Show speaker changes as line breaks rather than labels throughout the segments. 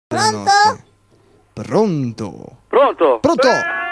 Pronto?
Pronto?
Pronto?
Pronto?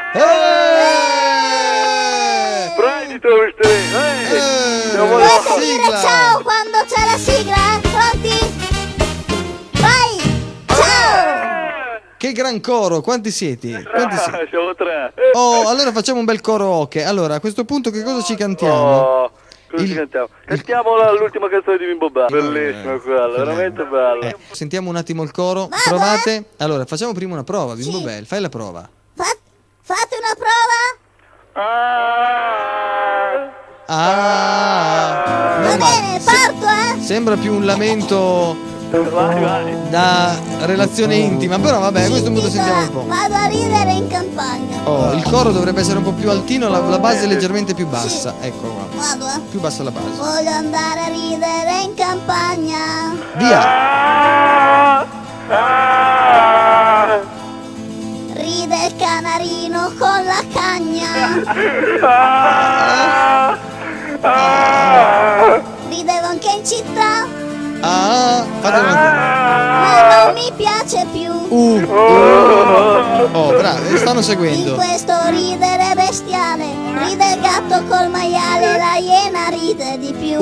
Prendito
Puoi
dire ciao quando c'è la sigla? Pronti? Vai! Ciao!
Che gran coro, quanti siete? Quanti siete?
Siamo tre.
Oh, allora facciamo un bel coro ok. Allora, a questo punto che cosa ci cantiamo?
Oh, cosa ci
Il-
cantiamo? Cantiamo l'ultima canzone di Bimbo Bam. Bellissima quella, veramente bella.
Sentiamo un attimo il coro.
Vado,
Provate. Allora, facciamo prima una prova. Bimbo
Sì.
Bell, fai la prova.
Fate una prova?
Ah,
Va
non male.
bene, parto,
Sembra più un lamento
Vai.
da relazione intima, però vabbè, a questo punto sentiamo un po'.
Vado a ridere in campagna.
Oh, il coro dovrebbe essere un po' più altino, la base è leggermente più bassa. Ecco qua.
Vado,
Più bassa la base.
Voglio andare a ridere in campagna.
Via!
Ride il canarino con la cagna. Ridevo anche in città,
Fate una...
ma non mi piace più.
Oh, bravi, stanno
In
seguendo.
questo ridere bestiale, ride il gatto col maiale, la iena ride di più.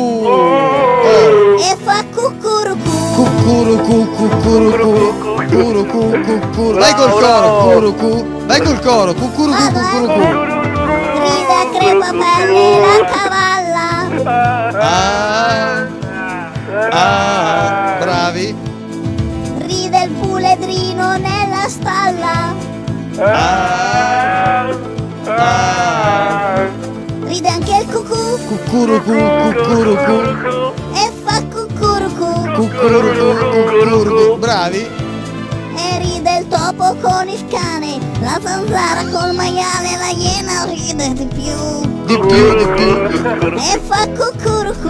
E fa cucurucu.
Cucurucu. Vai col coro, cucurucu. Vai col coro, cucurucu, cucurucu.
Ride a crepapelle la cavalla.
Bravi.
Ride il puledrino nella stalla. Ride anche il cucù
Cucurucu.
e fa cucurucu.
Cucurucu. Bravi.
E ride il topo con il cane, la zanzara col maiale, la iena ride di più.
Di più.
E fa cucurucu.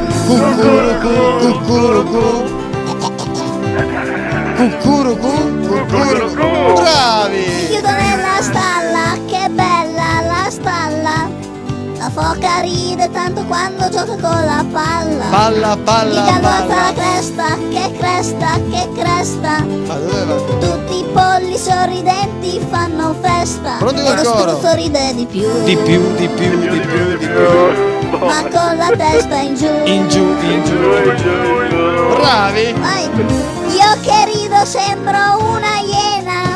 Cucurucu. Bravi.
Chiudo nella stalla, che bella la stalla. La foca ride tanto quando gioca con la palla.
Palla.
Il gallo alza la cresta, che cresta, che cresta.
Ma dove va?
Tutti i polli sorridenti fanno festa.
Pronti
E
col
lo
coro.
struzzo ride di più.
Di più.
Ma con la testa in giù.
In giù. Bravi.
Vai. Io che rido sembro una iena.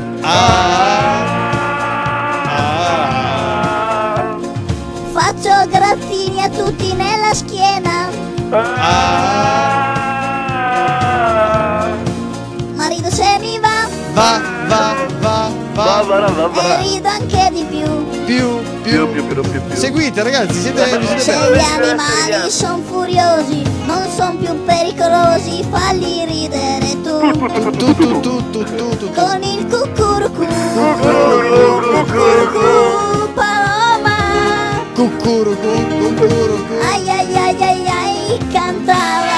Faccio grattini a tutti nella schiena. Ma rido se mi va.
Va.
E rido anche di più.
Più. Seguite ragazzi, siete
Se gli animali son furiosi, non son più pericolosi, falli ridere tu. Con il cucurucu. Cucurucu, paloma.
Cucurucu.
Ai ai ai ai ai, cantava.